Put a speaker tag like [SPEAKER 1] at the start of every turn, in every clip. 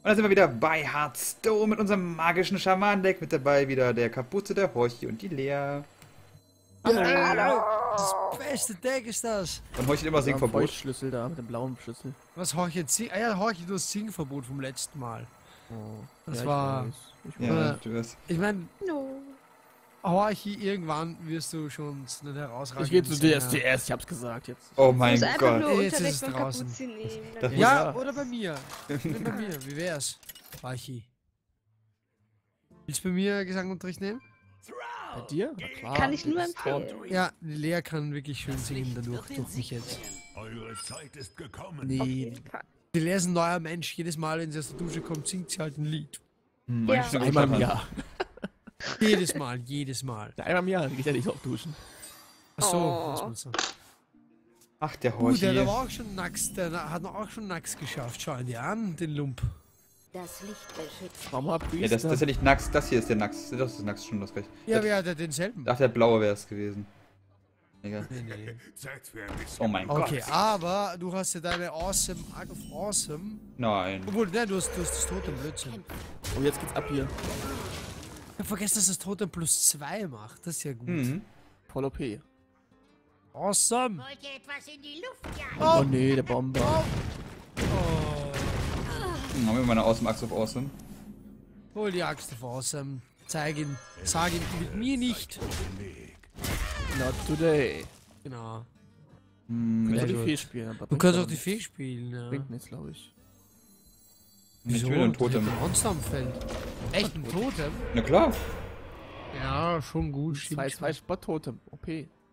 [SPEAKER 1] Und dann sind wir wieder bei Hearthstone mit unserem magischen Schaman-Deck. Mit dabei wieder der Kapuze, der Horchi und die Lea.
[SPEAKER 2] Hallo. Das beste Deck ist das.
[SPEAKER 1] Und Horchi hat immer Singverbot.
[SPEAKER 3] Schlüssel da mit dem blauen Schlüssel.
[SPEAKER 2] Was Horchi? Ah ja, Horchi, du hast Singverbot vom letzten Mal.
[SPEAKER 3] Oh.
[SPEAKER 2] Das
[SPEAKER 3] Ja,
[SPEAKER 2] war.
[SPEAKER 1] Ja, du wirst.
[SPEAKER 2] Ich meine, Horchi, irgendwann wirst du schon eine herausragende.
[SPEAKER 3] Ich gehe zu DSDS, ich hab's gesagt jetzt.
[SPEAKER 1] Oh mein
[SPEAKER 4] muss einfach
[SPEAKER 1] Gott.
[SPEAKER 4] nur
[SPEAKER 2] Jetzt ist es
[SPEAKER 4] Unterricht von
[SPEAKER 2] draußen.
[SPEAKER 4] Kapuze nehmen.
[SPEAKER 1] Das
[SPEAKER 2] Ja, oder bei mir. Bei mir. Wie wär's? Horchi. Willst du bei mir Gesangsunterricht nehmen?
[SPEAKER 3] Bei dir? Na klar.
[SPEAKER 4] Kann ich nur
[SPEAKER 3] das ist tot.
[SPEAKER 4] empfehlen.
[SPEAKER 2] Ja, die Lea kann wirklich schön singen dadurch, durch mich jetzt.
[SPEAKER 5] Eure Zeit ist gekommen.
[SPEAKER 2] Nee,
[SPEAKER 4] jeden Fall.
[SPEAKER 2] die Lea ist ein neuer Mensch. Jedes Mal, wenn sie aus der Dusche kommt, singt sie halt ein Lied.
[SPEAKER 4] Ja.
[SPEAKER 3] Einmal im Jahr.
[SPEAKER 2] Jedes Mal, jedes Mal.
[SPEAKER 3] Einmal im Jahr, dann geht ja nicht auf duschen.
[SPEAKER 2] Achso,
[SPEAKER 4] Oh.
[SPEAKER 2] was meinst du?
[SPEAKER 1] Ach, der
[SPEAKER 2] Der
[SPEAKER 1] Horchi.
[SPEAKER 2] war auch schon Nax, der hat auch schon Nax geschafft. Schau ihn dir an, den Lump.
[SPEAKER 6] Das Licht beschützt.
[SPEAKER 3] Mama
[SPEAKER 1] Ja, das ist ja nicht Nax, das hier ist der Nax. Das ist Nax schon das recht.
[SPEAKER 2] Ja, wer hat er denselben?
[SPEAKER 1] Ach, der blaue wäre es gewesen. Egal.
[SPEAKER 2] Nee.
[SPEAKER 5] Zeit für ein bisschen.
[SPEAKER 1] Oh mein
[SPEAKER 2] Okay,
[SPEAKER 1] Gott.
[SPEAKER 2] aber du hast ja deine Awesome, Art of Awesome.
[SPEAKER 1] Nein.
[SPEAKER 2] Obwohl, nein, du hast das Totem Blödsinn.
[SPEAKER 3] Oh, jetzt geht's ab hier.
[SPEAKER 2] Ich hab vergessen, dass das Totem +2 macht. Das ist ja gut.
[SPEAKER 1] Mhm.
[SPEAKER 3] Voll OP.
[SPEAKER 2] Awesome.
[SPEAKER 6] Wollt ihr etwas in die Luft jagen?
[SPEAKER 3] Oh nee, der Bomber.
[SPEAKER 2] Oh.
[SPEAKER 1] Haben wir mal eine Awesome Axe of Awesome.
[SPEAKER 2] Hol die Axt of Awesome. Zeig ihn. Sag ihn mit mir nicht.
[SPEAKER 3] Not today.
[SPEAKER 2] Genau.
[SPEAKER 1] Hm,
[SPEAKER 3] Ich
[SPEAKER 2] Sehr
[SPEAKER 3] kann die
[SPEAKER 2] gut.
[SPEAKER 3] Fee spielen, aber
[SPEAKER 2] Du
[SPEAKER 3] bringt
[SPEAKER 2] kannst
[SPEAKER 3] aber
[SPEAKER 2] auch die
[SPEAKER 3] nichts.
[SPEAKER 2] Fee spielen, ja.
[SPEAKER 3] Bringt nichts, glaube ich.
[SPEAKER 1] ich will ein Totem.
[SPEAKER 2] Ein Monster am Feld. Echt ein Totem?
[SPEAKER 1] Na klar.
[SPEAKER 2] Ja, schon gut.
[SPEAKER 3] Zwei
[SPEAKER 2] Stimmt schon.
[SPEAKER 3] Spot-Totem. OP.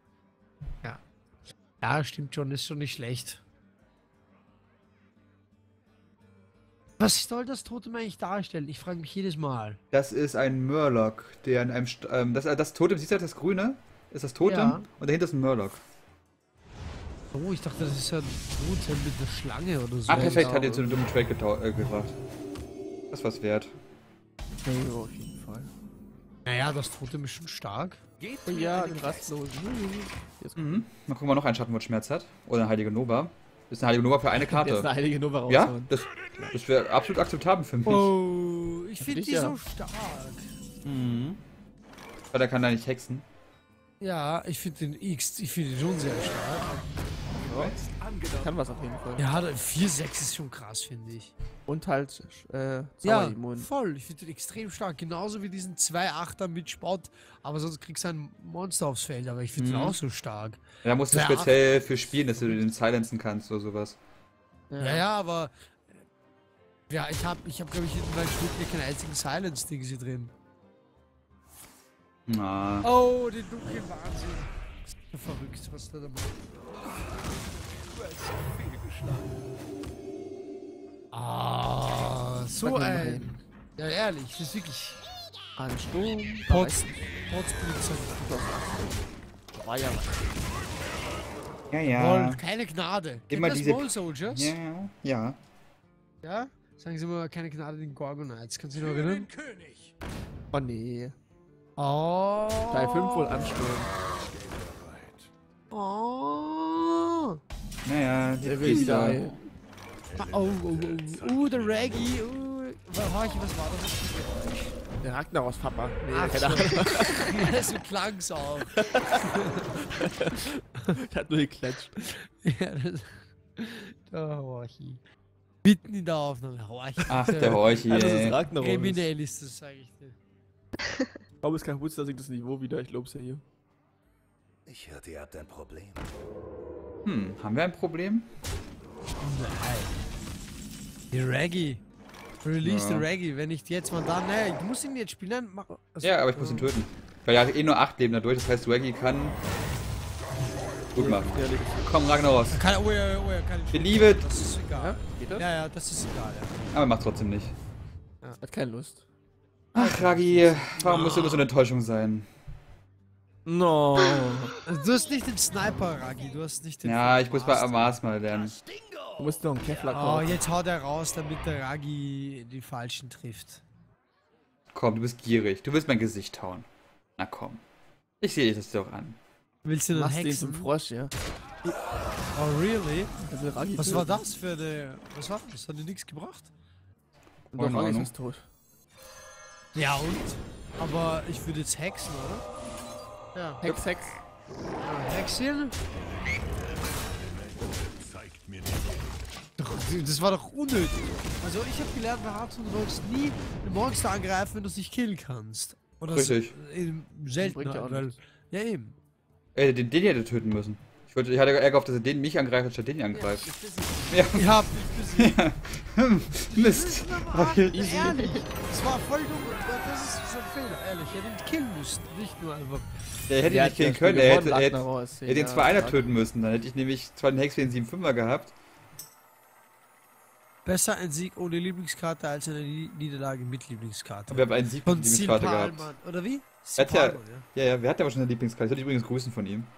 [SPEAKER 2] Ja, stimmt schon. Ist schon nicht schlecht. Was soll das Totem eigentlich darstellen? Ich frage mich jedes Mal.
[SPEAKER 1] Das ist ein Murloc, der in einem. Das Totem, siehst du das Grüne? Ist das Totem?
[SPEAKER 2] Ja.
[SPEAKER 1] Und dahinter ist ein Murloc.
[SPEAKER 2] Oh, ich dachte, das ist ja ein Totem mit einer Schlange oder so.
[SPEAKER 1] Ah, perfekt,
[SPEAKER 3] ja,
[SPEAKER 1] hat jetzt so einen dummen Trade gebracht. Das war's wert.
[SPEAKER 3] Ja, auf jeden Fall.
[SPEAKER 2] Naja, das Totem ist schon stark.
[SPEAKER 3] Oh ja, den Rastlosen. Jetzt
[SPEAKER 1] Mhm. Mal gucken, ob noch ein Schattenwort hat. Oder eine Heilige Nova. Das ist eine Heilige Nova für eine
[SPEAKER 3] Jetzt eine
[SPEAKER 1] Karte.
[SPEAKER 3] heilige Nummer
[SPEAKER 1] Ja,
[SPEAKER 3] raushauen.
[SPEAKER 1] das wäre absolut akzeptabel für mich.
[SPEAKER 2] Oh, ich finde
[SPEAKER 3] dich
[SPEAKER 2] die
[SPEAKER 3] ja.
[SPEAKER 2] so stark.
[SPEAKER 1] Mhm. Weil er kann da nicht hexen.
[SPEAKER 2] Ja, ich finde den X, ich finde den schon sehr stark.
[SPEAKER 3] Kann was auf jeden Fall.
[SPEAKER 2] Ja, 4-6 ist schon krass, finde ich.
[SPEAKER 3] Und halt,
[SPEAKER 2] Ja,
[SPEAKER 3] Sauerimmun.
[SPEAKER 2] voll. Ich finde den extrem stark. Genauso wie diesen 2-8er mit Spott. Aber sonst kriegst du ein Monster aufs Feld. Aber ich finde den auch so stark.
[SPEAKER 1] Da musst du
[SPEAKER 2] Ja.
[SPEAKER 1] speziell für spielen, dass du den silenzen kannst oder sowas.
[SPEAKER 2] Ja, aber. Ja, ich hab glaube ich, in meinem Stück hier keinen einzigen Silence-Ding sie drin.
[SPEAKER 1] Na.
[SPEAKER 2] Oh, den dunklen Wahnsinn. Das ist ja verrückt, was der da macht. Ah, so
[SPEAKER 3] Sag mal
[SPEAKER 2] ein.
[SPEAKER 3] hin.
[SPEAKER 2] Ja, ehrlich, das ist wirklich.
[SPEAKER 3] Ansturm.
[SPEAKER 2] Potzblitzer.
[SPEAKER 3] War ja
[SPEAKER 1] Ja, ja.
[SPEAKER 2] Voll, keine Gnade.
[SPEAKER 1] Immer
[SPEAKER 2] Kennt ihr
[SPEAKER 1] diese-
[SPEAKER 2] Small Soldiers?
[SPEAKER 1] Ja, ja.
[SPEAKER 2] Ja? Sagen Sie mal, keine Gnade den Gorgonites. Kannst du dich noch erinnern?
[SPEAKER 3] Oh nee.
[SPEAKER 2] Oh.
[SPEAKER 3] Teil 5 wohl Ansturm.
[SPEAKER 2] Oh.
[SPEAKER 1] Naja,
[SPEAKER 3] Der will wieder.
[SPEAKER 2] Oh, der Reggie. Horchi, was war das?
[SPEAKER 3] Der Ragnaros Papa. Nee,
[SPEAKER 2] Ach
[SPEAKER 3] keine Ahnung.
[SPEAKER 2] Ja, so klang's auch.
[SPEAKER 3] Der hat nur geklatscht.
[SPEAKER 2] Ja, das. Der Horchi. Mitten in der Aufnahme. Horchi.
[SPEAKER 1] Ach, der Horchi,
[SPEAKER 3] Das ist
[SPEAKER 1] ey.
[SPEAKER 3] Ragnaros.
[SPEAKER 2] Kriminell ist das, sag ich dir.
[SPEAKER 3] Ich glaube, es ist kein Wutz, da singt das Niveau wieder. Ich glaub's ja hier.
[SPEAKER 5] Ich hörte, ihr habt ein Problem.
[SPEAKER 1] Haben wir ein Problem?
[SPEAKER 2] Nein. Die Reggie. Release
[SPEAKER 1] Ja.
[SPEAKER 2] the Reggie. Wenn nicht jetzt, mal dann. Nee, du musst ihn jetzt spielen. Mach, also,
[SPEAKER 1] Ja, aber ich muss ihn töten. Weil er hat eh nur 8 Leben dadurch, das heißt, Reggie kann gut machen.
[SPEAKER 3] Ehrlich.
[SPEAKER 1] Komm, Ragnaros.
[SPEAKER 2] Kann, oh ja, kann ich.
[SPEAKER 1] Believe it.
[SPEAKER 2] Das ist egal.
[SPEAKER 3] Geht das?
[SPEAKER 2] Ja, ja, das ist egal, ja.
[SPEAKER 1] Aber macht trotzdem nicht.
[SPEAKER 3] Hat keine Lust.
[SPEAKER 1] Ach, Raggi, warum muss immer so eine Enttäuschung sein?
[SPEAKER 3] No.
[SPEAKER 2] Also, du hast nicht den Sniper, Ragi. Du hast nicht den.
[SPEAKER 1] Ja, ich muss bei
[SPEAKER 2] Master.
[SPEAKER 1] Amas mal lernen.
[SPEAKER 3] Du musst noch einen Kevlar
[SPEAKER 2] Oh,
[SPEAKER 3] kaufen.
[SPEAKER 2] jetzt haut er raus, damit der Ragi die Falschen trifft.
[SPEAKER 1] Komm, du bist gierig. Du willst mein Gesicht hauen. Na komm. Ich sehe dich das doch an.
[SPEAKER 2] Willst du den
[SPEAKER 3] Machst den
[SPEAKER 2] hexen?
[SPEAKER 3] zum Frosch, ja.
[SPEAKER 2] Oh, really?
[SPEAKER 3] Also Ragi
[SPEAKER 2] Was
[SPEAKER 3] töten.
[SPEAKER 2] war das für eine. Was war das? Hat dir nichts gebracht?
[SPEAKER 3] Und doch
[SPEAKER 1] Keine
[SPEAKER 3] Rang
[SPEAKER 1] Ahnung.
[SPEAKER 3] ist tot.
[SPEAKER 2] Ja und? Aber ich würde jetzt hexen, oder? Ja.
[SPEAKER 3] Hex.
[SPEAKER 2] Ja, Hexen?
[SPEAKER 5] Zeigt mir nicht.
[SPEAKER 2] Doch, das war doch unnötig. Also ich habe gelernt bei Hearthstone, du sollst nie ein Monster angreifen, wenn du es nicht killen kannst. Oder
[SPEAKER 1] Richtig.
[SPEAKER 2] Selten,
[SPEAKER 3] Bringt ja auch
[SPEAKER 2] weil...
[SPEAKER 3] nichts.
[SPEAKER 2] Ja eben.
[SPEAKER 1] Den hätte töten müssen. Ich hatte Ärger auf, dass er den mich angreift, anstatt den angreift.
[SPEAKER 2] Ich hab nicht gesehen.
[SPEAKER 1] Mist.
[SPEAKER 2] Ehrlich, das war voll dumm. Das ist so ein Fehler, ehrlich. Er hätte ihn killen müssen, nicht nur einfach.
[SPEAKER 1] Der hätte ihn nicht killen können, er hätte den 2-1er töten müssen. Dann hätte ich nämlich zwar den Hex für den 7-5er gehabt.
[SPEAKER 2] Besser ein Sieg ohne Lieblingskarte als eine Niederlage mit Lieblingskarte.
[SPEAKER 1] Aber wir haben einen Sieg
[SPEAKER 2] Von
[SPEAKER 1] mit die Karte gehabt.
[SPEAKER 2] Silpalmann, oder wie?
[SPEAKER 1] Er hat ja,
[SPEAKER 2] Silpalmann,
[SPEAKER 1] ja, wer hat aber schon eine Lieblingskarte? Ich sollte übrigens grüßen von ihm.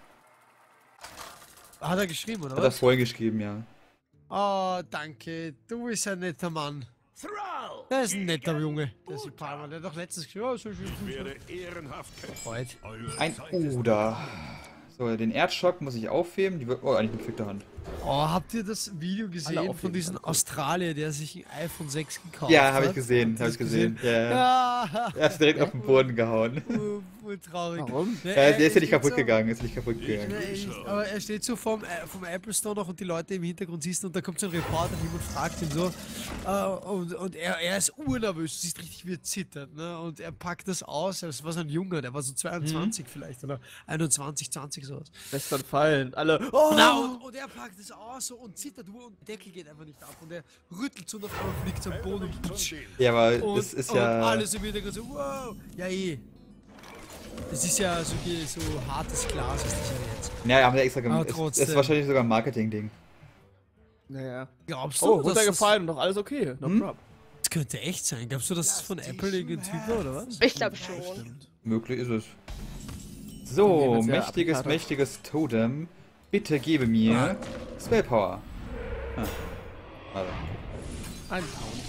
[SPEAKER 2] Hat er geschrieben, oder
[SPEAKER 1] Hat er
[SPEAKER 2] was?
[SPEAKER 1] vorhin geschrieben, ja.
[SPEAKER 2] Oh, danke. Du bist ein netter Mann. Der ist ein netter Junge. Der Silpalmann. Der hat doch letztens geschrieben, oh, so schön.
[SPEAKER 5] Werde ehrenhaft kämpfen.
[SPEAKER 2] Freut.
[SPEAKER 5] Eure
[SPEAKER 1] Ein
[SPEAKER 5] Zeit ist
[SPEAKER 1] Oder. So, den Erdschock muss ich aufheben. Oh, eigentlich mit fickter Hand.
[SPEAKER 2] Oh, habt ihr das Video gesehen
[SPEAKER 3] auf
[SPEAKER 2] von
[SPEAKER 3] jeden
[SPEAKER 2] diesem
[SPEAKER 3] Fall.
[SPEAKER 2] Australier, der sich ein iPhone 6 gekauft hat?
[SPEAKER 1] Ja, habe ich gesehen,
[SPEAKER 2] Habt ihr
[SPEAKER 1] habe
[SPEAKER 2] das
[SPEAKER 1] ich gesehen. Ja, ja.
[SPEAKER 2] Ja.
[SPEAKER 1] Er ist direkt auf den Boden gehauen.
[SPEAKER 2] Traurig.
[SPEAKER 3] Warum?
[SPEAKER 1] Der ist ja nicht
[SPEAKER 2] steht
[SPEAKER 1] kaputt
[SPEAKER 2] so-
[SPEAKER 1] gegangen, ist nicht kaputt gegangen.
[SPEAKER 2] Ja, echt. Aber er steht so vom Apple Store noch und die Leute im Hintergrund siehst und da kommt so ein Reporter hin und fragt ihn so und er ist urnervös, du siehst richtig wie er zittert, ne? Und er packt das aus, das war so ein Junge, der war so 22 vielleicht oder 21, 20 sowas.
[SPEAKER 3] Lässt dann fallen. Alle. Oh!
[SPEAKER 2] Na, und er packt es aus so und zittert nur und der Deckel geht einfach nicht ab und er rüttelt so und auf einmal fliegt so am Boden und putsch.
[SPEAKER 1] Ja, aber
[SPEAKER 2] Und,
[SPEAKER 1] das ist
[SPEAKER 2] und
[SPEAKER 1] ja.
[SPEAKER 2] alles im Hintergrund so, wow, ja Das ist ja so hartes Glas, ist das ja jetzt.
[SPEAKER 1] Ja, haben wir extra
[SPEAKER 2] Aber
[SPEAKER 1] gemacht. Es
[SPEAKER 2] trotzdem.
[SPEAKER 1] ist wahrscheinlich sogar ein Marketing-Ding.
[SPEAKER 3] Naja.
[SPEAKER 2] Glaubst du,
[SPEAKER 3] Oh,
[SPEAKER 2] dass
[SPEAKER 3] runtergefallen und doch alles okay. No prob.
[SPEAKER 2] das könnte echt sein? Glaubst du, dass es von Apple irgendein Typ war, oder was?
[SPEAKER 4] Ich glaube schon.
[SPEAKER 1] Möglich ist es.
[SPEAKER 3] Nee,
[SPEAKER 1] So,
[SPEAKER 3] wenn's ja
[SPEAKER 1] mächtiges,
[SPEAKER 3] Applikate.
[SPEAKER 1] mächtiges Totem. Bitte gebe mir Spellpower. Ah. Warte.
[SPEAKER 3] Ein Pound.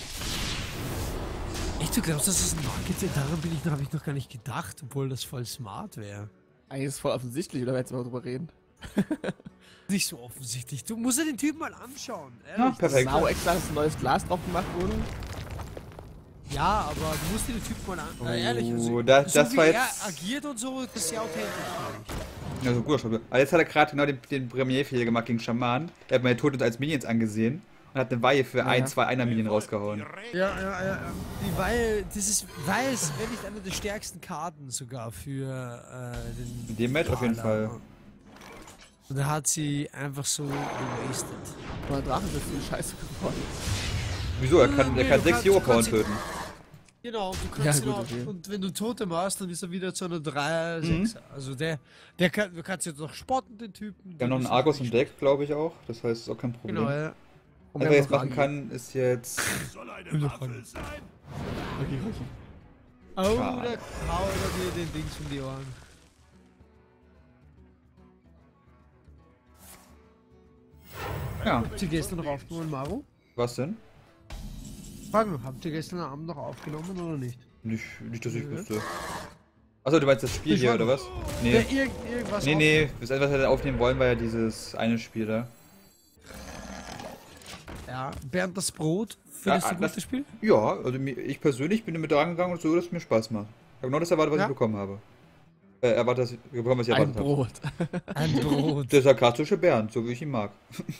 [SPEAKER 2] Echt, du glaubst, das ist ein Marketing? Daran habe ich noch gar nicht gedacht, obwohl das voll smart wäre.
[SPEAKER 3] Eigentlich ist es voll offensichtlich, oder jetzt mal drüber reden?
[SPEAKER 2] Nicht so offensichtlich. Du musst dir den Typen mal anschauen.
[SPEAKER 1] Ja,
[SPEAKER 2] Ehrlich.
[SPEAKER 1] perfekt.
[SPEAKER 3] Genau extra, dass ein neues Glas drauf gemacht wurde.
[SPEAKER 2] Ja, aber du musst dir den Typen mal anschauen. Ehrlich.
[SPEAKER 1] Oh, das
[SPEAKER 2] so wie
[SPEAKER 1] war
[SPEAKER 2] er
[SPEAKER 1] jetzt.
[SPEAKER 2] agiert und so, das ist sehr authentisch. finde ich.
[SPEAKER 1] Ja, so ein guter Schauspieler. Aber jetzt hat er gerade genau den Premierfehler gemacht gegen Schaman. Er hat meine Toten als Minions angesehen und hat eine Weihe für ein, zwei Einer-Minion rausgehauen.
[SPEAKER 2] Ja. Die Weil, das ist Weiß, wenn nicht eine der stärksten Karten sogar für den.
[SPEAKER 1] In dem Match auf jeden
[SPEAKER 2] Brawler.
[SPEAKER 1] Fall.
[SPEAKER 2] Und da hat sie einfach so gewastet.
[SPEAKER 3] Aber Drachen sind viel Scheiße geworden.
[SPEAKER 1] Wieso? Er kann
[SPEAKER 2] Nee,
[SPEAKER 1] 6
[SPEAKER 2] du kannst
[SPEAKER 1] Hero-Power
[SPEAKER 2] ihn-
[SPEAKER 1] töten.
[SPEAKER 2] Genau, du kannst
[SPEAKER 3] Ja,
[SPEAKER 2] ihn
[SPEAKER 3] gut,
[SPEAKER 2] auch,
[SPEAKER 3] okay.
[SPEAKER 2] und wenn du Totem hast, dann ist er wieder zu einer 3-6. Also du kannst jetzt noch spotten, den Typen.
[SPEAKER 1] Wir haben noch einen Argus im Deck, glaube ich auch. Das heißt, ist auch kein Problem.
[SPEAKER 2] Genau, ja.
[SPEAKER 3] Und
[SPEAKER 1] Was
[SPEAKER 3] wir
[SPEAKER 1] er
[SPEAKER 3] haben
[SPEAKER 1] jetzt
[SPEAKER 3] noch
[SPEAKER 1] machen
[SPEAKER 3] Ragi.
[SPEAKER 1] kann, ist jetzt.
[SPEAKER 5] soll eine Waffe sein.
[SPEAKER 2] Oh,
[SPEAKER 1] Schade.
[SPEAKER 2] da haut er dir den Dings um die Ohren.
[SPEAKER 1] Ja,
[SPEAKER 2] Habt ihr gestern noch aufgenommen, Maro?
[SPEAKER 1] was denn?
[SPEAKER 2] Frag nur, habt ihr gestern Abend noch aufgenommen oder nicht?
[SPEAKER 1] Nicht, dass ich wüsste. Achso, du meinst das Spiel hier, oder was? Nee.
[SPEAKER 2] Irgendwas
[SPEAKER 1] Nee. Das Einzige, was wir aufnehmen wollen, war ja dieses eine Spiel da.
[SPEAKER 2] Ja, Bernd das Brot. Findest
[SPEAKER 1] Ja,
[SPEAKER 2] du
[SPEAKER 1] das-
[SPEAKER 2] gutes Spiel?
[SPEAKER 1] Ja, also ich persönlich bin damit rangegangen und so, dass es mir Spaß macht. Ich habe genau das erwartet, was
[SPEAKER 2] Ja?
[SPEAKER 1] ich bekommen habe. Erwartet, was ich bekommen, was ich
[SPEAKER 3] Ein
[SPEAKER 1] erwartet habe.
[SPEAKER 3] Brot.
[SPEAKER 2] Ein Brot.
[SPEAKER 1] Der sarkastische Bernd, so wie ich ihn mag.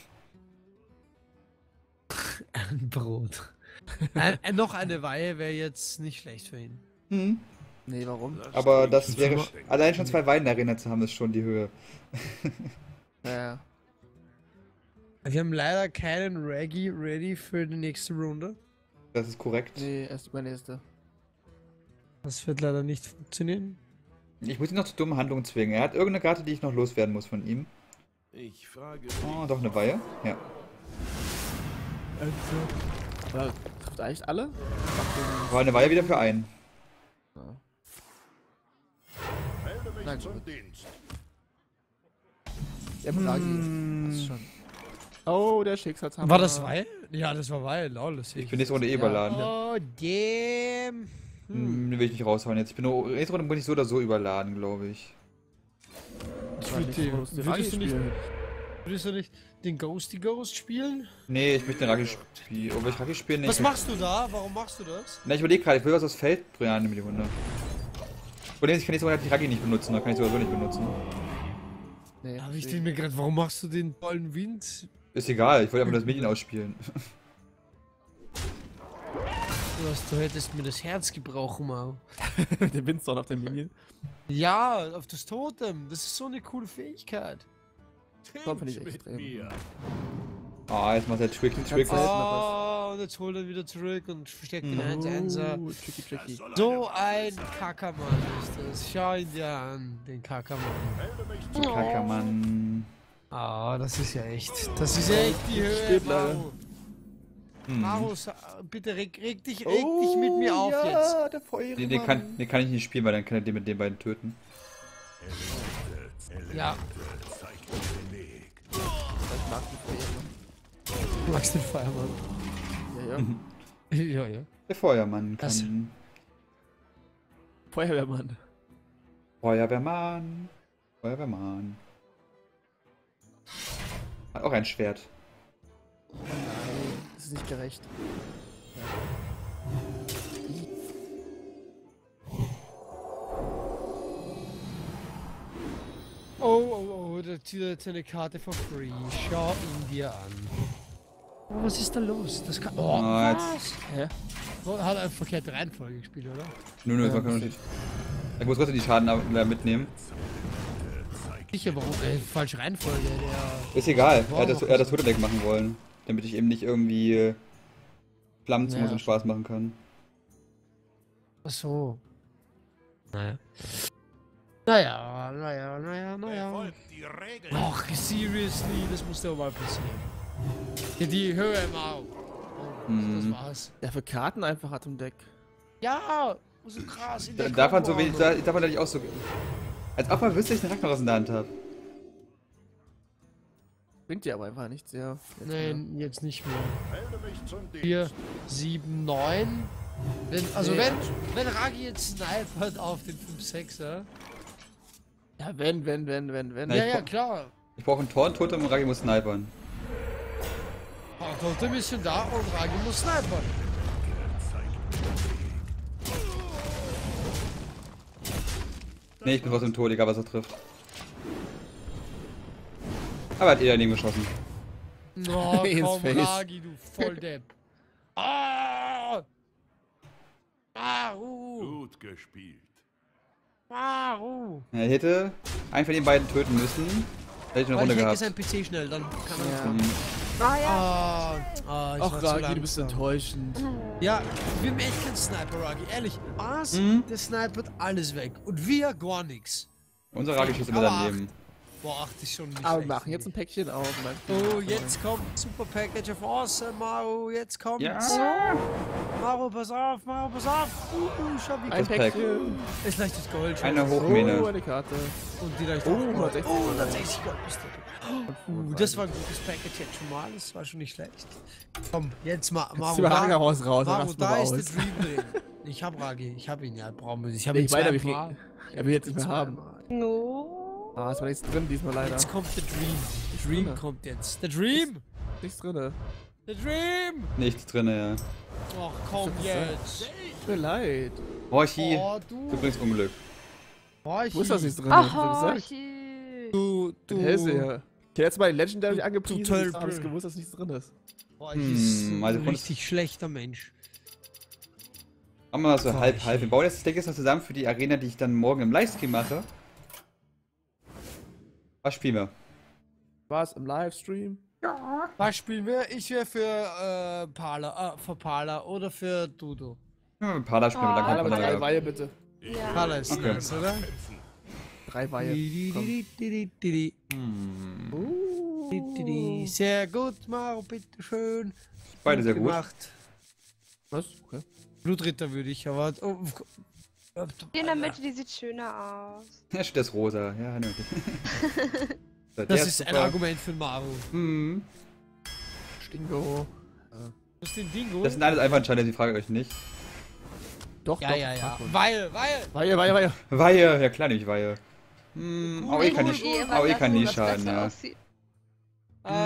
[SPEAKER 2] Ein Brot. Noch eine Weihe wäre jetzt nicht schlecht für ihn.
[SPEAKER 1] Hm.
[SPEAKER 3] Nee, warum?
[SPEAKER 1] Aber das wäre. Allein schon 2 Weiden Arena zu haben, ist schon die Höhe.
[SPEAKER 3] Ja.
[SPEAKER 2] Wir haben leider keinen Reggie ready für die nächste Runde.
[SPEAKER 1] Das ist korrekt.
[SPEAKER 3] Nee, erst übernächste.
[SPEAKER 2] Das wird leider nicht funktionieren.
[SPEAKER 1] Ich muss ihn noch zu dummen Handlungen zwingen. Er hat irgendeine Karte, die ich noch loswerden muss von ihm.
[SPEAKER 5] Ich frage
[SPEAKER 1] Oh, doch eine Weihe? Ja.
[SPEAKER 3] Oder trifft eigentlich alle?
[SPEAKER 1] War eine Weihe wieder für einen.
[SPEAKER 5] melde mich
[SPEAKER 3] Nein,
[SPEAKER 5] zum
[SPEAKER 3] gut.
[SPEAKER 5] Dienst.
[SPEAKER 3] Der Bragi. Das ist schon. Oh, der Schicksalshammer.
[SPEAKER 2] War das Weihe? Ja, das war Weihe, lol. Das
[SPEAKER 1] Ich bin nächste Runde überladen.
[SPEAKER 2] Oh, damn.
[SPEAKER 1] Will ich nicht raushauen jetzt. Ich bin nur. Nächste Runde bin ich so oder so überladen, glaube ich.
[SPEAKER 3] Würdest du nicht?
[SPEAKER 2] Würdest du nicht den Ghosty Ghost spielen?
[SPEAKER 1] Nee, ich möchte den Raki spielen. Oh, will ich Raki spielen? Nee,
[SPEAKER 2] Was machst du da? Warum machst du das?
[SPEAKER 1] Na, ich überlege gerade, ich will was aus Feld bringen in die Runde. Problem ist, ich kann sogar die Raki nicht benutzen, da kann ich sogar so nicht benutzen.
[SPEAKER 3] Nee,
[SPEAKER 2] Aber ich denke mir gerade, warum machst du den vollen Wind?
[SPEAKER 1] Ist egal, ich wollte einfach das Minion ausspielen.
[SPEAKER 2] Du hättest mir das Herz gebrochen, Mau.
[SPEAKER 3] Der Windstorm auf der Minion.
[SPEAKER 2] Ja, auf das Totem. Das ist so eine coole Fähigkeit.
[SPEAKER 3] Das finde ich
[SPEAKER 5] Mit
[SPEAKER 3] extrem.
[SPEAKER 5] mir.
[SPEAKER 1] Ah, jetzt macht er Tricky.
[SPEAKER 3] selten.
[SPEAKER 2] Oh, und jetzt holt er wieder zurück und versteckt den 1-1er.
[SPEAKER 3] Tricky.
[SPEAKER 2] So ein Kackermann ist das. Schau ihn dir an, den Kackermann.
[SPEAKER 5] Melde mich zu.
[SPEAKER 1] Kackermann.
[SPEAKER 2] Ah, das ist ja echt. Das ist ja echt die Höhe,
[SPEAKER 3] Stimmt leider.
[SPEAKER 2] Maru.
[SPEAKER 1] Hm.
[SPEAKER 2] Maru, bitte reg dich mit mir auf jetzt.
[SPEAKER 3] Der Feuer.
[SPEAKER 1] Den kann ich nicht spielen, weil dann kann er den mit den beiden töten.
[SPEAKER 2] Ja,
[SPEAKER 5] Zeig mir den Weg.
[SPEAKER 3] Ich mag die Feuer.
[SPEAKER 2] du magst den Feuermann.
[SPEAKER 3] Ja, ja.
[SPEAKER 2] Ja, ja.
[SPEAKER 1] Der Feuermann kann.
[SPEAKER 2] Das-
[SPEAKER 3] Feuerwehrmann.
[SPEAKER 1] Feuerwehrmann. Feuerwehrmann. Hat auch ein Schwert.
[SPEAKER 3] Nein, das ist nicht gerecht.
[SPEAKER 2] Oh, da zieht er jetzt eine Karte for free. Schau ihn dir an. Oh, was ist da los? Das kann. Oh,
[SPEAKER 1] Ah, jetzt-
[SPEAKER 2] was?
[SPEAKER 3] Hä?
[SPEAKER 2] Oh, hat er eine verkehrte Reihenfolge gespielt, oder?
[SPEAKER 1] Nö, das war kein Unterschied. Ich muss trotzdem die Schaden mitnehmen.
[SPEAKER 2] Sicher, warum? Falsche Reihenfolge. Der.
[SPEAKER 1] Ist egal,
[SPEAKER 2] Wow,
[SPEAKER 1] er hat das Totem machen wollen. Damit ich eben nicht irgendwie Flammen zu
[SPEAKER 3] Ja.
[SPEAKER 1] und Spaß machen kann.
[SPEAKER 2] Ach so. Naja. Naja.
[SPEAKER 5] Befolgt die Regeln.
[SPEAKER 2] Ach, seriously, das muss doch mal passieren. Ja, die Höhe im Auge. Oh, das war's.
[SPEAKER 3] Der für Karten einfach hat im Deck.
[SPEAKER 2] Ja, so krass. In der
[SPEAKER 1] Darf man so
[SPEAKER 2] Combo
[SPEAKER 1] wenig,
[SPEAKER 2] auch noch.
[SPEAKER 1] darf man da nicht auch so. Als ob man wüsste, ich einen Ragnaros in der Hand habe.
[SPEAKER 3] Bringt dir aber einfach nichts, ja. Jetzt
[SPEAKER 2] Nein, jetzt nicht mehr.
[SPEAKER 5] Melde mich zum Dienst.
[SPEAKER 2] 4, 7, 9. Wenn Ragi jetzt snipert auf den 5-6er.
[SPEAKER 3] wieder. Ja, wenn.
[SPEAKER 1] Na,
[SPEAKER 2] Ja,
[SPEAKER 1] ich
[SPEAKER 2] ja,
[SPEAKER 1] bra-
[SPEAKER 2] klar.
[SPEAKER 1] Ich brauche einen Totem und Ragi muss snipern.
[SPEAKER 2] Totem ist schon da und Ragi muss snipern.
[SPEAKER 1] Nee, ich bin trotzdem tot, egal was er trifft. Aber er hat daneben geschossen.
[SPEAKER 2] Oh,
[SPEAKER 3] Ins
[SPEAKER 2] komm,
[SPEAKER 3] Face.
[SPEAKER 2] Ragi, du Volldepp. Ah! Maru!
[SPEAKER 5] Gut gespielt.
[SPEAKER 2] Maru!
[SPEAKER 1] Er hätte einen von den beiden töten müssen. Hätte ich eine Runde
[SPEAKER 2] Ich hacke
[SPEAKER 1] gehabt.
[SPEAKER 2] sein PC schnell, dann kann er.
[SPEAKER 3] Ja.
[SPEAKER 2] Ich
[SPEAKER 3] Ach,
[SPEAKER 2] war zu
[SPEAKER 3] Ragi, du bist
[SPEAKER 2] langsam.
[SPEAKER 3] enttäuschend.
[SPEAKER 2] Ja, wir haben echt keinen Sniper, Ragi. Ehrlich, was? Der snipert alles weg. Und wir gar nichts.
[SPEAKER 1] Unser Ragi schießt immer
[SPEAKER 2] Aber
[SPEAKER 1] daneben.
[SPEAKER 2] Boah, 8 ist schon nicht
[SPEAKER 3] Aber wir
[SPEAKER 2] schlecht,
[SPEAKER 3] machen jetzt ein
[SPEAKER 2] finde
[SPEAKER 3] Päckchen auf.
[SPEAKER 2] ich. Oh, jetzt kommt Super Package of Awesome, Maru. Jetzt kommt's.
[SPEAKER 1] Ja.
[SPEAKER 2] Maru, pass auf, schau wie
[SPEAKER 3] Ein
[SPEAKER 1] Pack.
[SPEAKER 3] Päckchen.
[SPEAKER 2] ist leichtes Gold. schau.
[SPEAKER 1] Eine
[SPEAKER 3] Oh,
[SPEAKER 1] Hochmähne.
[SPEAKER 3] eine Karte.
[SPEAKER 2] Und die leichte
[SPEAKER 3] Oh,
[SPEAKER 2] Gold.
[SPEAKER 3] 160
[SPEAKER 2] Oh,
[SPEAKER 3] Gold.
[SPEAKER 2] 160 Gold bist du. Das war ein gutes Package jetzt schon mal. Das war schon nicht schlecht. Komm, jetzt Maru.
[SPEAKER 3] Zieh mal Ragnaros raus, dann
[SPEAKER 2] Maru,
[SPEAKER 3] rasten wir
[SPEAKER 2] da
[SPEAKER 3] mal
[SPEAKER 2] ist der
[SPEAKER 3] aus.
[SPEAKER 2] Dream drin. Ich hab Ragi. Ich hab ihn ja. Brauchen wir nicht. Ich hab ihn
[SPEAKER 3] Ich meine,
[SPEAKER 2] zweimal.
[SPEAKER 3] er will jetzt nicht mehr haben.
[SPEAKER 2] Zweimal.
[SPEAKER 6] No.
[SPEAKER 3] Ah, es war nichts drin diesmal leider.
[SPEAKER 2] Jetzt kommt der Dream. Der Dream
[SPEAKER 3] drinne.
[SPEAKER 2] kommt jetzt. Der Dream!
[SPEAKER 3] Nichts drin.
[SPEAKER 2] Der Dream!
[SPEAKER 1] Nichts drin, ja.
[SPEAKER 2] Ach komm jetzt.
[SPEAKER 3] Tut mir leid.
[SPEAKER 1] Horchi,
[SPEAKER 2] Oh,
[SPEAKER 1] du bringst Unglück.
[SPEAKER 2] Horchi.
[SPEAKER 3] Wo ist das nicht drin?
[SPEAKER 6] Ach,
[SPEAKER 3] Hast du gesagt?
[SPEAKER 6] Horchi.
[SPEAKER 2] Du.
[SPEAKER 3] Hellseher. Ich hätte jetzt mal Legendary angepriesen,
[SPEAKER 2] Tölpel.
[SPEAKER 3] aber ich gewusst, dass nichts drin ist.
[SPEAKER 2] Horchi ist
[SPEAKER 1] also
[SPEAKER 2] ein
[SPEAKER 1] von-
[SPEAKER 2] richtig schlechter Mensch.
[SPEAKER 1] Machen wir mal so halb. Wir bauen das Deck jetzt noch zusammen für die Arena, die ich dann morgen im Livestream mache. Was spielen wir?
[SPEAKER 3] Was im Livestream?
[SPEAKER 2] Was spielen wir? Ich wäre für Pala oder für Dudo.
[SPEAKER 1] Ja, ein paar da spielen wir, dann
[SPEAKER 6] Ah,
[SPEAKER 1] kommt
[SPEAKER 3] Aber
[SPEAKER 1] man
[SPEAKER 3] drei
[SPEAKER 1] da.
[SPEAKER 3] Weihe bitte.
[SPEAKER 6] Ja.
[SPEAKER 2] Pala ist
[SPEAKER 1] Okay.
[SPEAKER 2] nice, oder?
[SPEAKER 3] 3 Weihe.
[SPEAKER 2] Sehr gut, Maro, bitteschön.
[SPEAKER 1] Beide sehr gut.
[SPEAKER 2] Gemacht.
[SPEAKER 3] Was? Okay.
[SPEAKER 2] Blutritter würde ich, aber. Oh,
[SPEAKER 6] Die in der Mitte, die sieht schöner aus.
[SPEAKER 1] Ja, steht das rosa. Ja, ne. So, der
[SPEAKER 2] das ist ein
[SPEAKER 1] super.
[SPEAKER 2] Argument für Maro.
[SPEAKER 1] Hm.
[SPEAKER 3] Stingo.
[SPEAKER 2] Das ist den Dingo.
[SPEAKER 1] Das sind alles einfach entscheidend, die frage ich euch nicht.
[SPEAKER 3] Doch,
[SPEAKER 2] Ja,
[SPEAKER 3] doch.
[SPEAKER 2] ja, ja.
[SPEAKER 3] frag mal.
[SPEAKER 2] Weil.
[SPEAKER 3] Weihe.
[SPEAKER 1] Weihe, ja klar, nicht Weihe. Hm, aber ich kann nicht,
[SPEAKER 6] Ehe,
[SPEAKER 1] aber ich
[SPEAKER 6] was
[SPEAKER 1] kann
[SPEAKER 6] das
[SPEAKER 1] nie
[SPEAKER 6] was
[SPEAKER 1] schaden,
[SPEAKER 6] besser
[SPEAKER 1] ja.
[SPEAKER 6] aussieht.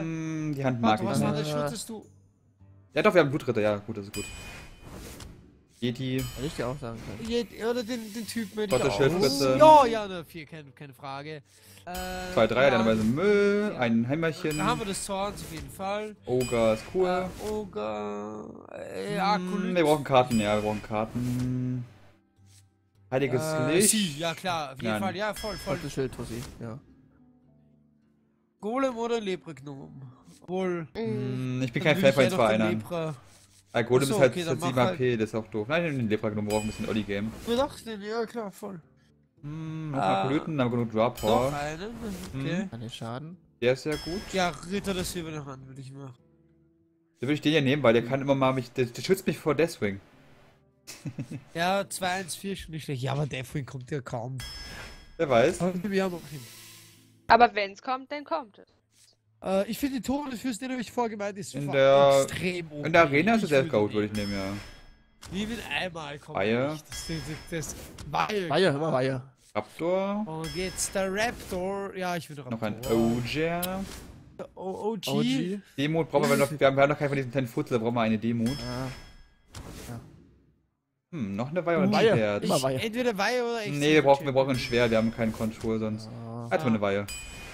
[SPEAKER 1] Die Hand mag
[SPEAKER 2] Warte,
[SPEAKER 1] ich
[SPEAKER 2] was war
[SPEAKER 1] nicht.
[SPEAKER 2] der Schutz, du?
[SPEAKER 1] Ja doch, wir haben Blutritter, ja gut, das ist gut. Yeti,
[SPEAKER 3] Hätte ich dir auch sagen können.
[SPEAKER 2] Oder den Typen mit
[SPEAKER 1] Flotte Schildkröte.
[SPEAKER 2] Ja, ne, 4, keine Frage.
[SPEAKER 1] 2 Dreier,
[SPEAKER 2] ja,
[SPEAKER 1] dann haben wir Müll,
[SPEAKER 2] ja.
[SPEAKER 1] ein
[SPEAKER 2] Da
[SPEAKER 1] Hämmerchen,
[SPEAKER 2] haben wir das Zorn auf jeden Fall.
[SPEAKER 1] Ogre ist cool.
[SPEAKER 2] Ogre,
[SPEAKER 1] Wir
[SPEAKER 2] Akolyt.
[SPEAKER 1] brauchen Karten, ja, wir brauchen Karten. Heiliges Licht.
[SPEAKER 2] Ja klar, auf jeden
[SPEAKER 1] Nein.
[SPEAKER 2] Fall, ja, voll.
[SPEAKER 3] Voll Schild, Tussi, ja.
[SPEAKER 2] Golem oder Lepregnom? Wohl.
[SPEAKER 1] Ich bin kein Fan von den zwei Einern.
[SPEAKER 2] Lepra.
[SPEAKER 1] Golem
[SPEAKER 2] Achso,
[SPEAKER 1] ist halt
[SPEAKER 2] okay, dann
[SPEAKER 1] 7
[SPEAKER 2] mach
[SPEAKER 1] HP, das ist auch doof. Nein, den Lepra genommen, wir brauchen ein bisschen Olli-Game.
[SPEAKER 2] Wer dachte denn? Ja, klar, voll.
[SPEAKER 1] Noch Akolyten, dann haben wir genug Draw
[SPEAKER 2] Noch
[SPEAKER 1] Power.
[SPEAKER 2] einen, okay.
[SPEAKER 3] Kann nicht schaden.
[SPEAKER 1] Der ist ja gut.
[SPEAKER 2] Ja, Ritter der silberne Hand würde ich machen.
[SPEAKER 1] Da würde ich den ja nehmen, weil der kann immer mal mich. Der schützt mich vor Deathwing.
[SPEAKER 2] Ja, 2-1-4 schon nicht schlecht. Ja, aber Deathwing kommt ja kaum.
[SPEAKER 1] Wer weiß.
[SPEAKER 2] Aber wir haben auch hin.
[SPEAKER 6] Aber wenn's kommt, dann kommt es.
[SPEAKER 2] Ich finde die Todesfürst, den habe ich vorher gemeint, ist
[SPEAKER 1] In der-
[SPEAKER 2] extrem OP.
[SPEAKER 1] In der Arena ist es sehr gut,
[SPEAKER 2] ihn
[SPEAKER 1] würde ich nehmen, ja.
[SPEAKER 2] Wie mit einmal kommt
[SPEAKER 1] Weihe.
[SPEAKER 2] nicht. Das Weihe.
[SPEAKER 3] Weihe, immer Weihe.
[SPEAKER 1] Raptor.
[SPEAKER 2] Und jetzt der Raptor. Ja, ich würde Raptor.
[SPEAKER 1] Noch ein Oger.
[SPEAKER 2] OG.
[SPEAKER 3] OG.
[SPEAKER 1] Demut brauchen wir noch. Wir haben noch keinen von diesen kleinen Futzel, da brauchen wir eine Demut.
[SPEAKER 3] Ah.
[SPEAKER 1] Noch eine Weihe und ein
[SPEAKER 3] Weihe.
[SPEAKER 1] Schwert.
[SPEAKER 3] Immer Weihe.
[SPEAKER 2] Entweder Weihe oder Extra.
[SPEAKER 1] Nee, wir brauchen ein Schwert, wir haben keinen Control sonst. Halt mal eine Weihe.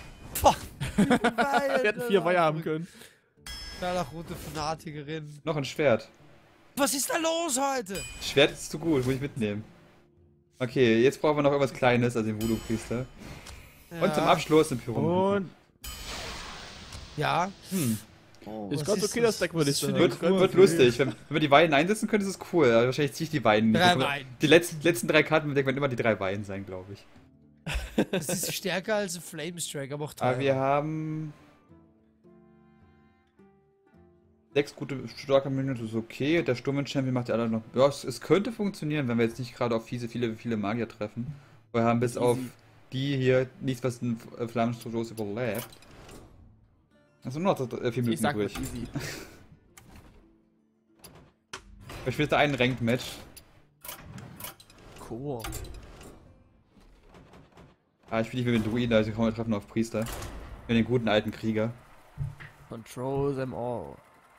[SPEAKER 3] Wir hätten 4 Weihe haben können.
[SPEAKER 2] Da rote Fanatikerin.
[SPEAKER 1] Noch ein Schwert.
[SPEAKER 2] Was ist da los heute?
[SPEAKER 1] Schwert ist zu gut, muss ich mitnehmen. Okay, jetzt brauchen wir noch irgendwas Kleines, also den Voodoo-Priester. Und zum Abschluss ein Pyramiden.
[SPEAKER 3] Und
[SPEAKER 2] Ja.
[SPEAKER 3] ist
[SPEAKER 2] was
[SPEAKER 3] ganz okay, das Deck, würde ich
[SPEAKER 2] für
[SPEAKER 3] sagen.
[SPEAKER 2] eine
[SPEAKER 1] Wird lustig. Wenn wir die Weiden einsetzen können, ist es cool. Aber wahrscheinlich ziehe ich die Weiden nicht.
[SPEAKER 2] 3 Weiden.
[SPEAKER 1] Die letzten 3 Karten werden immer die 3 Weiden sein, glaube ich.
[SPEAKER 2] Das ist stärker als ein Flamestrike, aber auch
[SPEAKER 1] Aber
[SPEAKER 2] teurer.
[SPEAKER 1] wir haben 6 gute starke Minions, ist okay. Der Sturmen-Champion macht die alle noch. Ja, es könnte funktionieren, wenn wir jetzt nicht gerade auf viele Magier treffen. Wir haben bis auf die hier nichts, was einen Flammenstoß überlebt. Also nur noch 4
[SPEAKER 3] ich
[SPEAKER 1] Minuten
[SPEAKER 3] sag
[SPEAKER 1] durch.
[SPEAKER 3] easy.
[SPEAKER 1] Ich spiele da einen Ranked-Match.
[SPEAKER 3] Cool.
[SPEAKER 1] Ich spiele nicht mit den Druiden, also kommen wir treffen auf Priester. Mit den guten alten Krieger.
[SPEAKER 3] Control them all.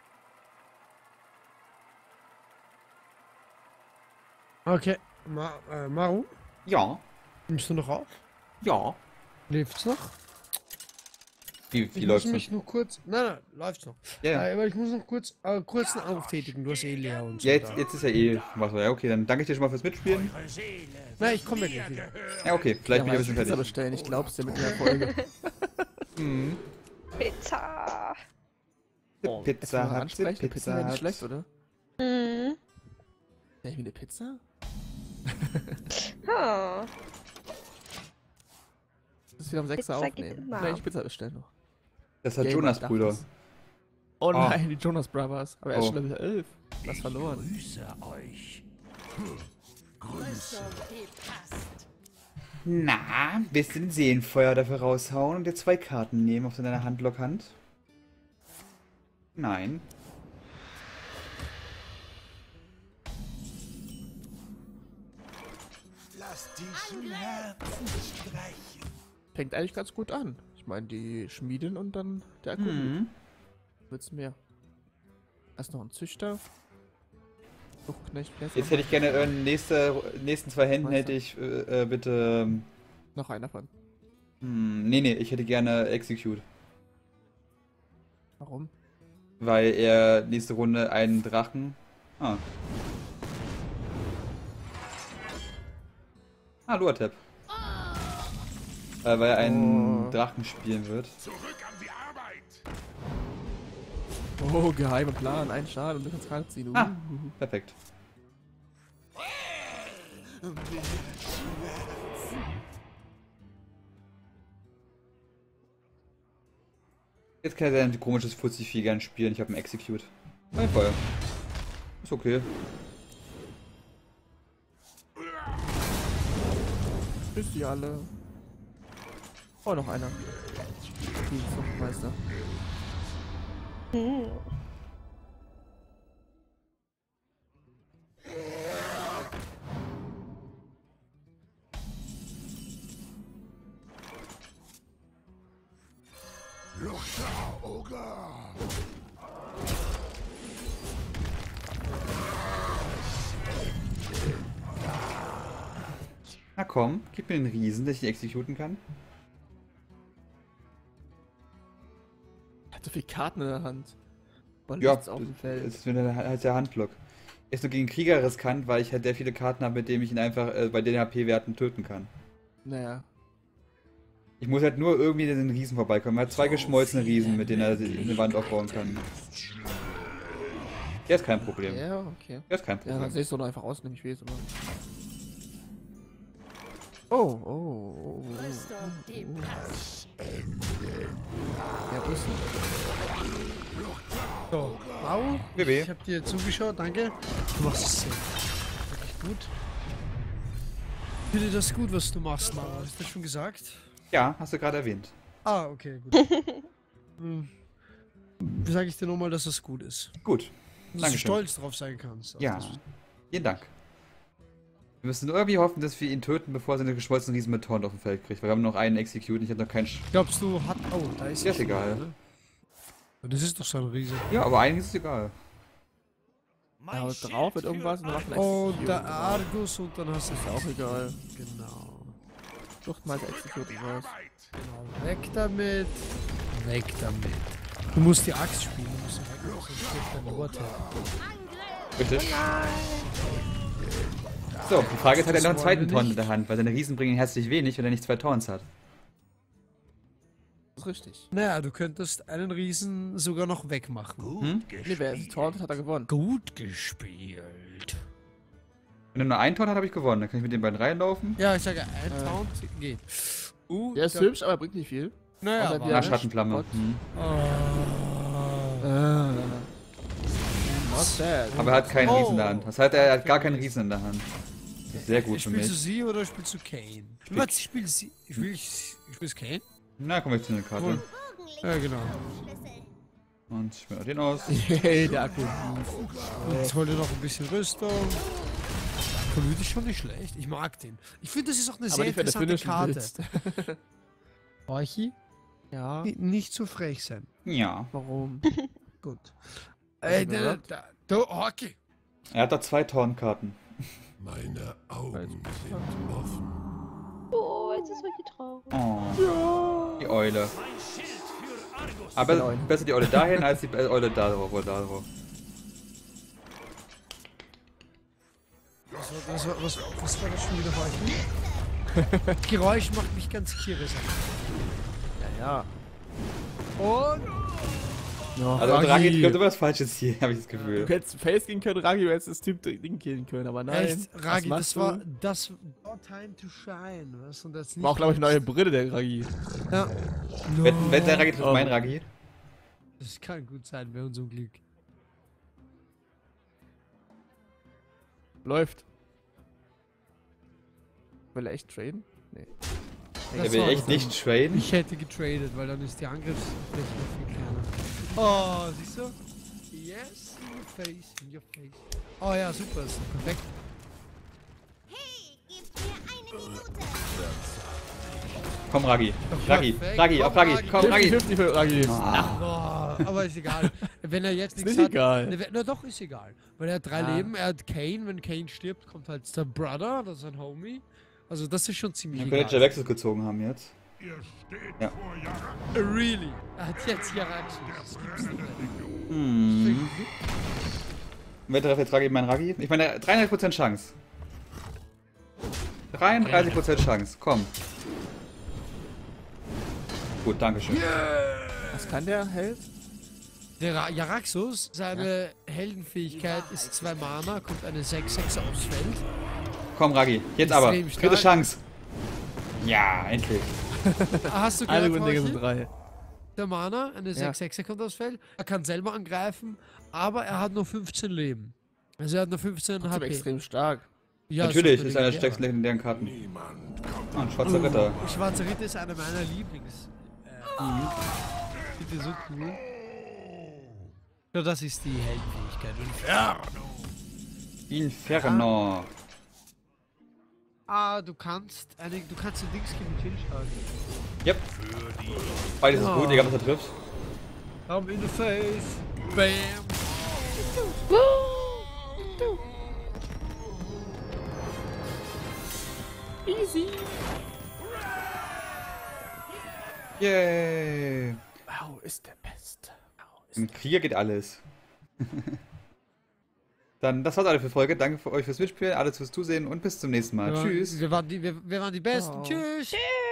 [SPEAKER 2] Okay. Maru,
[SPEAKER 1] Ja.
[SPEAKER 2] nimmst du noch auf?
[SPEAKER 1] Ja.
[SPEAKER 2] Läuft's noch?
[SPEAKER 1] Wie
[SPEAKER 2] Ich muss
[SPEAKER 1] läuft's
[SPEAKER 2] mich
[SPEAKER 1] noch?
[SPEAKER 2] noch kurz. Nein, läuft's noch.
[SPEAKER 1] Ja, ja.
[SPEAKER 2] Aber ich muss noch kurz einen Anruf tätigen. Du hast eh leer und so.
[SPEAKER 1] Ja,
[SPEAKER 2] da.
[SPEAKER 1] jetzt ist ja eh was. Ja, okay, dann danke ich dir schon mal fürs Mitspielen.
[SPEAKER 2] Nein, ich komme ja gleich wieder.
[SPEAKER 1] Ja, okay, vielleicht bin ich ein bisschen
[SPEAKER 3] Pizza
[SPEAKER 1] fertig.
[SPEAKER 3] bestellen, ich glaub's dir mit der Folge.
[SPEAKER 6] Pizza.
[SPEAKER 1] Pizza hat sie,
[SPEAKER 3] Pizza wäre nicht schlecht, oder?
[SPEAKER 6] Mhm.
[SPEAKER 3] Ja, ich will eine Pizza?
[SPEAKER 6] Oh.
[SPEAKER 3] Das ist wieder um 6
[SPEAKER 6] Pizza
[SPEAKER 3] Uhr
[SPEAKER 6] geht
[SPEAKER 3] aufnehmen.
[SPEAKER 6] immer.
[SPEAKER 3] Oder ich Pizza bestellen noch.
[SPEAKER 1] Das hat
[SPEAKER 3] Gamer
[SPEAKER 1] Jonas
[SPEAKER 3] dachte
[SPEAKER 1] Brüder.
[SPEAKER 3] es. Oh nein, die Jonas Brothers. Aber er ist
[SPEAKER 1] Oh.
[SPEAKER 3] schon Level 11. Was verloren.
[SPEAKER 5] Grüße euch.
[SPEAKER 1] Na, willst du den Seelenfeuer dafür raushauen und dir 2 Karten nehmen auf deiner Handlockhand? Nein.
[SPEAKER 5] Lasst die Schmerzen streichen.
[SPEAKER 3] Fängt eigentlich ganz gut an. Ich meine, die Schmieden und dann der Akku. Wird's mehr. Erst noch ein Züchter. Fruchtknecht.
[SPEAKER 1] Jetzt hätte ich gerne nächsten 2 Händen hätte ich bitte.
[SPEAKER 3] Noch einer von.
[SPEAKER 1] Nee, ich hätte gerne Execute.
[SPEAKER 3] Warum?
[SPEAKER 1] Weil er nächste Runde einen Drachen. Luatep. Weil er einen Drachen spielen wird.
[SPEAKER 5] Zurück an die Arbeit.
[SPEAKER 3] Oh, geheimer Plan. Ein Schaden und du kannst Karte ziehen.
[SPEAKER 1] Perfekt. Jetzt kann er sein komisches Fuzzi-Vieh gern spielen. Ich habe einen Execute. Mein Feuer. Ist okay.
[SPEAKER 3] Bist die alle. Oh, noch einer. Die Zuchtmeister.
[SPEAKER 1] Na komm, gib mir den Riesen, dass ich ihn exekuten kann.
[SPEAKER 3] Er hat so viele Karten in der Hand. Und
[SPEAKER 1] Ja,
[SPEAKER 3] nichts auf dem Feld.
[SPEAKER 1] das ist mir halt der Handblock. Ist nur gegen Krieger riskant, weil ich halt sehr viele Karten habe, mit denen ich ihn einfach bei den HP-Werten töten kann.
[SPEAKER 3] Naja.
[SPEAKER 1] Ich muss halt nur irgendwie den Riesen vorbeikommen. Er hat 2 geschmolzene Riesen, mit denen er eine Wand aufbauen kann. Der ist kein Problem.
[SPEAKER 3] Ja, okay.
[SPEAKER 1] Der ist kein
[SPEAKER 3] Ja,
[SPEAKER 1] Problem.
[SPEAKER 3] dann sehe ich so einfach aus, nämlich wie es immer. Oh. Ja, wo ist denn?
[SPEAKER 2] So, wow.
[SPEAKER 1] BB.
[SPEAKER 2] Ich hab dir zugeschaut, danke. Du machst es sehr wirklich gut. Ich finde das gut, was du machst, Mara. Hast du das schon gesagt?
[SPEAKER 1] Ja, hast du gerade erwähnt.
[SPEAKER 2] Ah, okay, gut. Sage ich dir nochmal, dass das gut ist.
[SPEAKER 1] Gut.
[SPEAKER 2] Dass du
[SPEAKER 1] Dankeschön.
[SPEAKER 2] stolz drauf sein kannst. auf
[SPEAKER 1] Ja.
[SPEAKER 2] das.
[SPEAKER 1] Vielen Dank. Wir müssen nur irgendwie hoffen, dass wir ihn töten, bevor er seine geschmolzenen Riesen mit Taunt auf dem Feld kriegt. Weil wir haben noch einen Execute und ich habe noch keinen...
[SPEAKER 2] Glaubst du, hat. Oh, da ist
[SPEAKER 1] Ja, ist
[SPEAKER 2] er schon
[SPEAKER 1] egal.
[SPEAKER 2] wieder, ne? Das ist doch so ein Riese.
[SPEAKER 1] Ja, aber eigentlich ist es egal.
[SPEAKER 3] Er haut drauf mit irgendwas und dann macht ein
[SPEAKER 2] Und
[SPEAKER 3] Execute.
[SPEAKER 2] der Argus und dann hast du
[SPEAKER 3] Ist ja auch egal.
[SPEAKER 2] Genau.
[SPEAKER 3] Sucht mal das Execute und was.
[SPEAKER 2] Genau. Weg damit. Weg damit. Du musst die Axt spielen. Du musst die Axt, sonst stirbt dein Wort her.
[SPEAKER 1] Richtig? So, die Frage ist, hat er noch einen
[SPEAKER 2] Das
[SPEAKER 1] zweiten
[SPEAKER 2] wollen wir
[SPEAKER 1] Taunt in
[SPEAKER 2] nicht.
[SPEAKER 1] der Hand? Weil seine Riesen bringen ihn herzlich wenig, wenn er nicht 2 Taunts hat.
[SPEAKER 3] Das ist richtig.
[SPEAKER 2] Naja, du könntest einen Riesen sogar noch wegmachen.
[SPEAKER 1] Hm?
[SPEAKER 3] Nee, wer es tauntet, hat er gewonnen.
[SPEAKER 2] Gut gespielt.
[SPEAKER 1] Wenn er nur einen Taunt hat, habe ich gewonnen. Dann kann ich mit den beiden reinlaufen.
[SPEAKER 2] Ja, ich sage, ein Taunt geht.
[SPEAKER 3] Der ist hübsch, aber bringt nicht viel.
[SPEAKER 2] Naja,
[SPEAKER 3] Und
[SPEAKER 2] aber,
[SPEAKER 3] der
[SPEAKER 1] Ah,
[SPEAKER 3] Ja,
[SPEAKER 1] Schattenflamme.
[SPEAKER 3] Gott.
[SPEAKER 1] Hm.
[SPEAKER 3] Not bad.
[SPEAKER 1] Aber er hat keinen
[SPEAKER 2] Oh.
[SPEAKER 1] Riesen in der Hand. Das heißt, er hat gar keinen Riesen in der Hand. Das ist sehr gut für
[SPEAKER 2] Spielst du
[SPEAKER 1] mich.
[SPEAKER 2] sie oder spielst du Kane? Was, spielst du sie? Spielst Kane?
[SPEAKER 1] Na, kommen wir zu einer Karte.
[SPEAKER 2] Cool. Ja, genau.
[SPEAKER 1] Und ich spiele den aus.
[SPEAKER 3] Hey, der Akku.
[SPEAKER 2] Und jetzt hol dir noch ein bisschen Rüstung. Polyt ist schon nicht schlecht. Ich mag den. Ich finde, das ist auch eine
[SPEAKER 3] Aber
[SPEAKER 2] sehr
[SPEAKER 3] nicht, wenn du
[SPEAKER 2] interessante
[SPEAKER 3] finishen
[SPEAKER 2] Karte.
[SPEAKER 3] willst.
[SPEAKER 2] Orchi?
[SPEAKER 3] Ja.
[SPEAKER 2] Nicht zu frech sein.
[SPEAKER 1] Ja.
[SPEAKER 3] Warum?
[SPEAKER 2] Gut.
[SPEAKER 3] Also,
[SPEAKER 2] Du, Orchi!
[SPEAKER 1] Er hat da 2 Tauntkarten.
[SPEAKER 5] Meine Augen sind offen.
[SPEAKER 6] Oh, jetzt ist wirklich traurig.
[SPEAKER 1] Oh. Die Eule. Aber
[SPEAKER 3] Die Eule.
[SPEAKER 1] besser die Eule dahin als die Eule da drauf oder da drauf.
[SPEAKER 2] Was war das schon wieder für euch? Geräusch macht mich ganz kirres.
[SPEAKER 3] Ja.
[SPEAKER 2] Und
[SPEAKER 3] Ja.
[SPEAKER 1] Also Ragi könnte was Falsches hier, habe ich das
[SPEAKER 3] Du
[SPEAKER 1] Gefühl.
[SPEAKER 3] hättest Face gehen können, Ragi, du hättest das Typ Ding killen können, aber nein.
[SPEAKER 2] echt, Ragi,
[SPEAKER 3] Was
[SPEAKER 2] das
[SPEAKER 3] machst
[SPEAKER 2] war
[SPEAKER 3] du?
[SPEAKER 2] das war Time to Shine, was? Und das nicht.
[SPEAKER 3] War auch, glaube ich, eine neue Brille, der Ragi.
[SPEAKER 2] Ja.
[SPEAKER 1] Wenn der Ragi trifft
[SPEAKER 3] Oh.
[SPEAKER 1] mein Ragi.
[SPEAKER 2] Das kann gut sein, wäre unser Glück.
[SPEAKER 3] Läuft. Will er echt traden? Nee.
[SPEAKER 1] Der
[SPEAKER 2] Das
[SPEAKER 1] will
[SPEAKER 2] war
[SPEAKER 1] echt
[SPEAKER 2] das
[SPEAKER 1] nicht traden.
[SPEAKER 2] Ich hätte getradet, weil dann ist die Angriffsfläche noch viel kleiner. Oh, siehst du? Yes, in your face, in your face. Oh ja, super, ist perfekt.
[SPEAKER 4] Hey, gebt mir eine Minute.
[SPEAKER 1] Komm Ragi. Ragi.
[SPEAKER 2] Perfekt.
[SPEAKER 1] Ragi, auf Ragi. Komm Ragi.
[SPEAKER 3] 50 für Ragi.
[SPEAKER 2] Oh, aber ist egal. Wenn er jetzt nichts
[SPEAKER 3] nicht
[SPEAKER 2] hat.
[SPEAKER 3] egal.
[SPEAKER 2] Na doch, ist egal. Weil er hat 3
[SPEAKER 3] Ah.
[SPEAKER 2] Leben, er hat Kane, wenn Kane stirbt, kommt halt der Brother, das ist ein Homie. Also das ist schon ziemlich
[SPEAKER 1] Dann könnte
[SPEAKER 2] egal.
[SPEAKER 1] Wechsel gezogen haben jetzt.
[SPEAKER 5] Ihr steht
[SPEAKER 1] Ja.
[SPEAKER 5] vor Jagd.
[SPEAKER 2] Really? Er hat jetzt Jaraxus. Das gibt's doch nicht.
[SPEAKER 1] Hm. Wer trifft jetzt Ragi mein Ragi? Ich meine, 33% Chance. 33% Chance. Komm. Gut, dankeschön.
[SPEAKER 3] Was kann der Held?
[SPEAKER 2] Der Jaraxus, seine Heldenfähigkeit ist 2 Mana, kommt eine 6/6 aufs Feld.
[SPEAKER 1] Komm Ragi. Jetzt aber.
[SPEAKER 2] Extrem stark.
[SPEAKER 1] Dritte Chance. Ja, endlich.
[SPEAKER 2] Hast du
[SPEAKER 3] Alle
[SPEAKER 2] gehört,
[SPEAKER 3] guten Dinge sind
[SPEAKER 2] Horchi?
[SPEAKER 3] 3.
[SPEAKER 2] Der Mana, eine 6/6 kommt aufs Feld. Er kann selber angreifen, aber er hat nur 15 Leben. Also er hat nur 15
[SPEAKER 3] Trotzdem
[SPEAKER 2] HP.
[SPEAKER 3] extrem stark.
[SPEAKER 2] Ja,
[SPEAKER 1] Natürlich,
[SPEAKER 2] ist
[SPEAKER 1] ist einer der
[SPEAKER 2] legendär.
[SPEAKER 1] stärksten legendären Karten.
[SPEAKER 5] Niemand kommt
[SPEAKER 1] Oh, ein schwarzer Ritter.
[SPEAKER 2] Schwarzer Ritter ist einer meiner Lieblings. Bitte so cool. Ja, das ist die Heldenfähigkeit.
[SPEAKER 1] Inferno.
[SPEAKER 2] Ah, du kannst den Dings gegen Chin schlagen.
[SPEAKER 1] Yep. Beides ist gut, egal was er trifft.
[SPEAKER 2] I'm in the face. Bam.
[SPEAKER 3] Easy.
[SPEAKER 1] Yay.
[SPEAKER 3] Wow, ist der Beste. Wow, ist
[SPEAKER 1] Im Krieger geht alles. Dann, das war's alle für Folge. Danke für euch fürs Mitspielen, alles fürs Zusehen und bis zum nächsten Mal. Tschüss.
[SPEAKER 2] Wir waren die Besten.
[SPEAKER 3] Oh.
[SPEAKER 2] Tschüss.
[SPEAKER 6] Tschüss.